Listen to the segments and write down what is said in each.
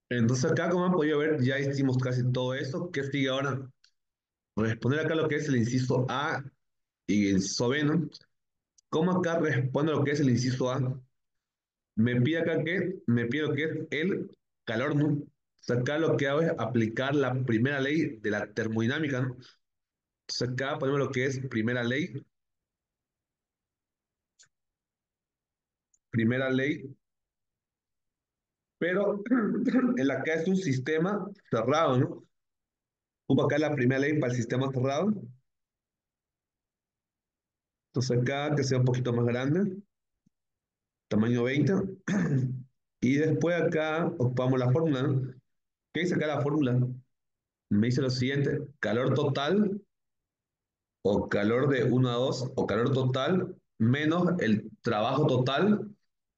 Entonces acá, como han podido ver, ya hicimos casi todo esto. ¿Qué sigue ahora? Responder acá lo que es el inciso A y el inciso B, ¿no? ¿Cómo acá responde lo que es el inciso A? Me pide lo que es el calor, ¿no? O sea, acá lo que hago es aplicar la primera ley de la termodinámica, ¿no? Entonces acá ponemos lo que es primera ley, pero en la que es un sistema cerrado, ¿no? Ocupo acá la primera ley para el sistema cerrado. Entonces acá que sea un poquito más grande, tamaño 20. Y después acá ocupamos la fórmula, ¿no? ¿Qué dice acá la fórmula? Me dice lo siguiente, calor total o calor de 1 a 2 o calor total menos el trabajo total.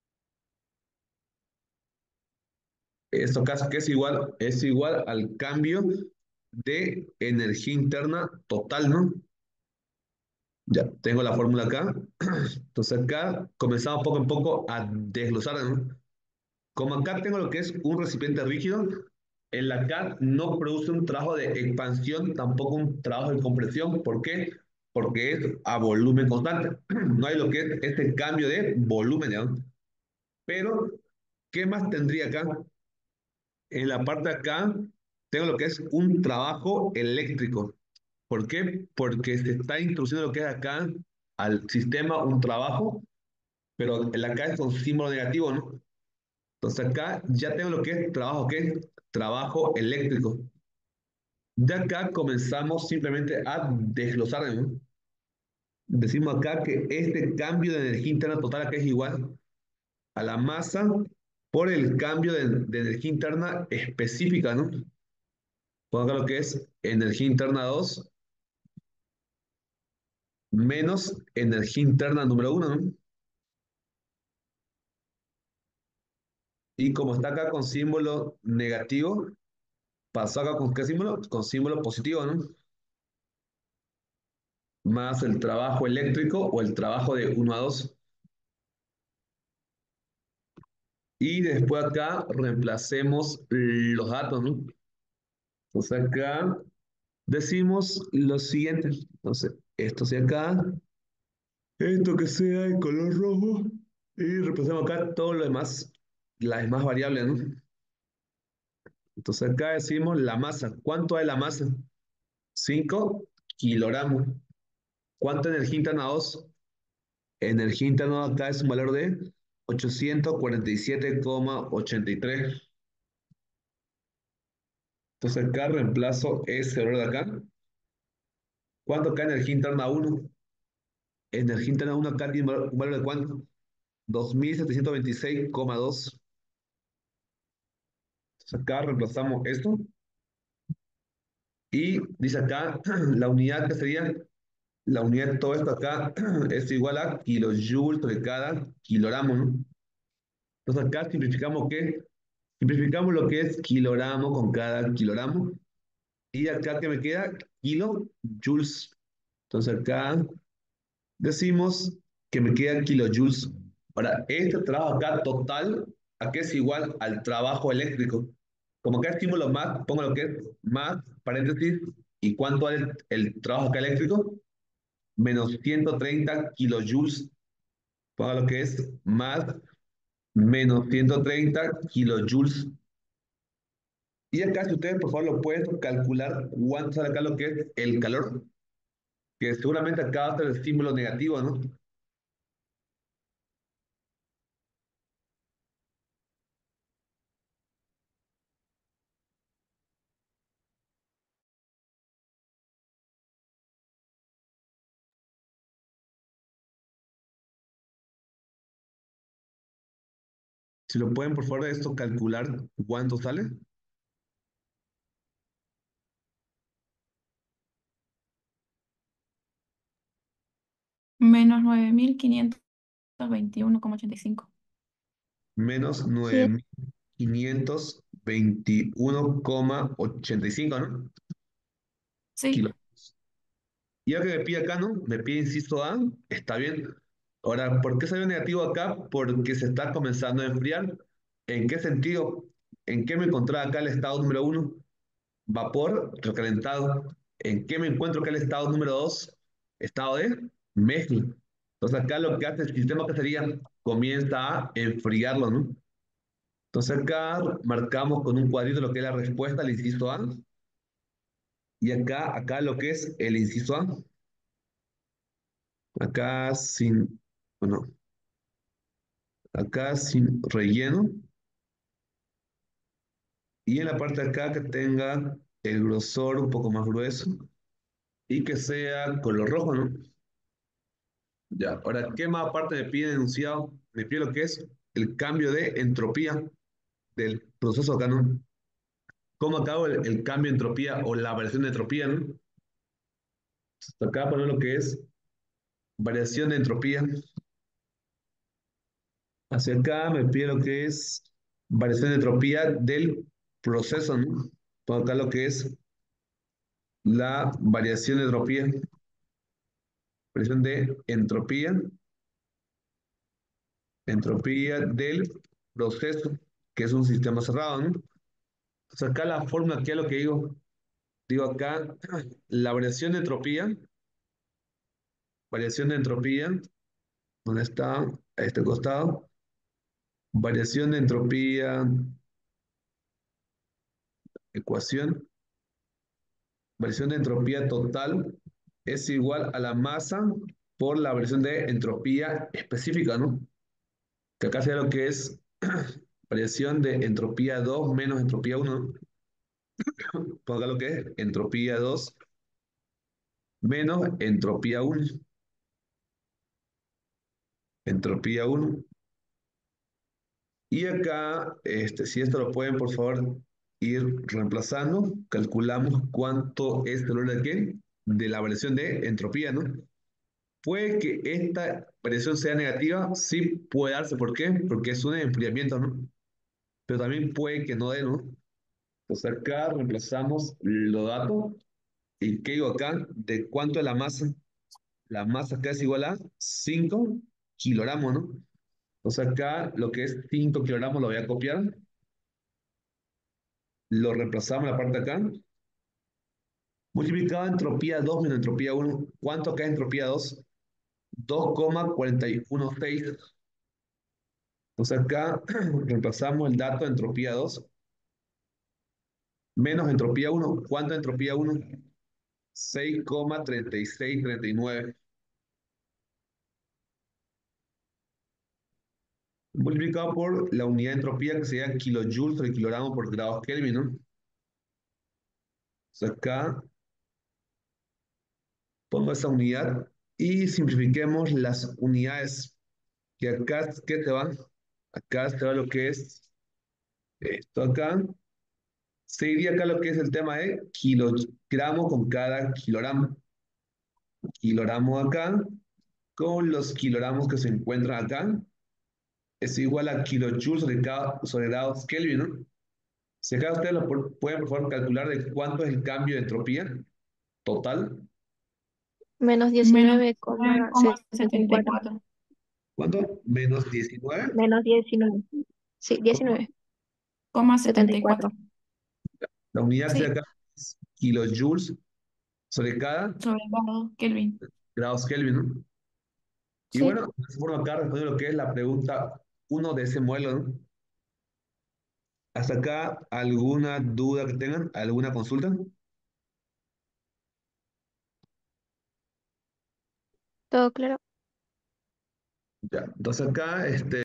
Esto acá que es igual al cambio de energía interna total, ¿no? Ya tengo la fórmula acá. Entonces acá comenzamos poco a poco a desglosar, ¿no? Como acá tengo lo que es un recipiente rígido, el acá no produce un trabajo de expansión, tampoco un trabajo de compresión. ¿Por qué? Porque es a volumen constante. No hay lo que es este cambio de volumen, ¿no? Pero, ¿qué más tendría acá? En la parte de acá tengo lo que es un trabajo eléctrico. ¿Por qué? Porque se está introduciendo lo que es acá al sistema un trabajo, pero el acá es con símbolo negativo, ¿no? Entonces acá ya tengo lo que es trabajo, ¿qué es? Trabajo eléctrico. De acá comenzamos simplemente a desglosar, ¿no? Decimos acá que este cambio de energía interna total acá es igual a la masa por el cambio de energía interna específica, ¿no? Pongo acá lo que es energía interna 2 menos energía interna número 1, ¿no? Y como está acá con símbolo negativo, pasó acá con qué símbolo? Con símbolo positivo, ¿no? Más el trabajo eléctrico o el trabajo de 1 a 2. Y después acá reemplacemos los datos, ¿no? Entonces acá decimos lo siguiente. Entonces, esto sea acá, esto que sea de color rojo, y reemplazamos acá todo lo demás, las demás variables, ¿no? Entonces acá decimos la masa. ¿Cuánto es la masa? 5 kilogramos. ¿Cuánta energía interna 2? Energía interna acá es un valor de 847,83. Entonces acá reemplazo ese valor de acá. ¿Cuánto acá energía interna 1? Energía interna 1 acá tiene un valor de cuánto? 2726,2. Entonces acá reemplazamos esto. Y dice acá, la unidad que sería, la unidad de todo esto acá es igual a kilojoules de cada kilogramo, ¿no? Entonces acá simplificamos ¿qué? Simplificamos lo que es kilogramo con cada kilogramo. Y acá que me queda kilojoules. Entonces acá decimos que me queda kilojoules. Ahora, este trabajo acá total, aquí es igual al trabajo eléctrico. Como acá estímulo más, pongo lo que es más, paréntesis, ¿y cuánto es el trabajo acá eléctrico? Menos 130 kilojoules. Pongo lo que es más, menos 130 kilojoules. Y acá, si ustedes por favor lo pueden calcular, cuánto sale acá lo que es el calor, que seguramente acá va a ser el símbolo negativo, ¿no? Si lo pueden por favor esto calcular, ¿cuánto sale? Menos 9521,85. Menos nueve Sí, mil quinientos veintiuno coma ochenta y cinco, ¿no? sí. Kilos. Y ahora que me pide acá, ¿no? Me pide inciso A, está bien. Ahora, ¿por qué salió negativo acá? Porque se está comenzando a enfriar. ¿En qué sentido? ¿En qué me encontraba acá el estado número uno? Vapor recalentado. ¿En qué me encuentro acá el estado número dos? Estado de mezcla. Entonces acá lo que hace el sistema que sería, comienza a enfriarlo, ¿no? Entonces acá marcamos con un cuadrito lo que es la respuesta al inciso A. Y acá lo que es el inciso A. Acá sin, bueno, acá sin relleno. Y en la parte de acá que tenga el grosor un poco más grueso y que sea color rojo, ¿no? Ya, ahora, ¿qué más aparte me pide enunciado? Me pide lo que es el cambio de entropía del proceso acá, ¿no? ¿Cómo acabo el cambio de entropía o la variación de entropía, ¿no? Acá ponemos lo que es variación de entropía. Hacia acá me pide lo que es variación de entropía del proceso, ¿no? Pongo acá lo que es la variación de entropía, variación de entropía del proceso, que es un sistema cerrado, ¿no? Entonces acá la fórmula, ¿qué es lo que digo? Digo acá, la variación de entropía, ¿dónde está? A este costado. Variación de entropía, ecuación. Variación de entropía total es igual a la masa por la variación de entropía específica, ¿no? Que acá sería lo que es variación de entropía 2 menos entropía uno. Ponga lo que es entropía 2 menos entropía uno. Entropía uno. Y acá, si esto lo pueden, por favor, ir reemplazando, calculamos cuánto es el valor de qué, de la variación de entropía, ¿no? Puede que esta variación sea negativa, sí puede darse, ¿por qué? Porque es un enfriamiento, ¿no? Pero también puede que no dé, ¿no? Entonces acá reemplazamos los datos, y ¿qué digo acá? ¿De cuánto es la masa? La masa acá es igual a 5 kilogramos, ¿no? Entonces acá lo que es 5 kilogramos lo voy a copiar, lo reemplazamos en la parte de acá. Multiplicado entropía 2 menos entropía uno. ¿Cuánto acá es entropía 2? 2,416. Entonces acá reemplazamos el dato de entropía 2 menos entropía uno. ¿Cuánto es entropía uno? 6,3639. Multiplicado por la unidad de entropía que sería kilojoules sobre kilogramo por grados Kelvin, ¿no? Entonces acá pongo esa unidad y simplifiquemos las unidades. Que acá, ¿qué te va? Acá te va lo que es esto acá. Se iría acá lo que es el tema de kilogramo con cada kilogramo. Kilogramo acá con los kilogramos que se encuentran acá es igual a kilojoules sobre grados Kelvin, ¿no? Si acá ustedes pueden por favor calcular de cuánto es el cambio de entropía total. Menos Menos 19,74. 9,74. ¿Cuánto? Menos 19. Menos 19. Sí, 19. Setenta y 74. cuatro. La unidad que Sí, acá es kilojoules sobre cada sobre grado Kelvin. grados Kelvin, ¿no? Y Sí, bueno, de esa forma acá respondiendo lo que es la pregunta uno de ese modelo, ¿no? Hasta acá, ¿alguna duda que tengan? ¿Alguna consulta? ¿Todo claro? Ya, entonces acá,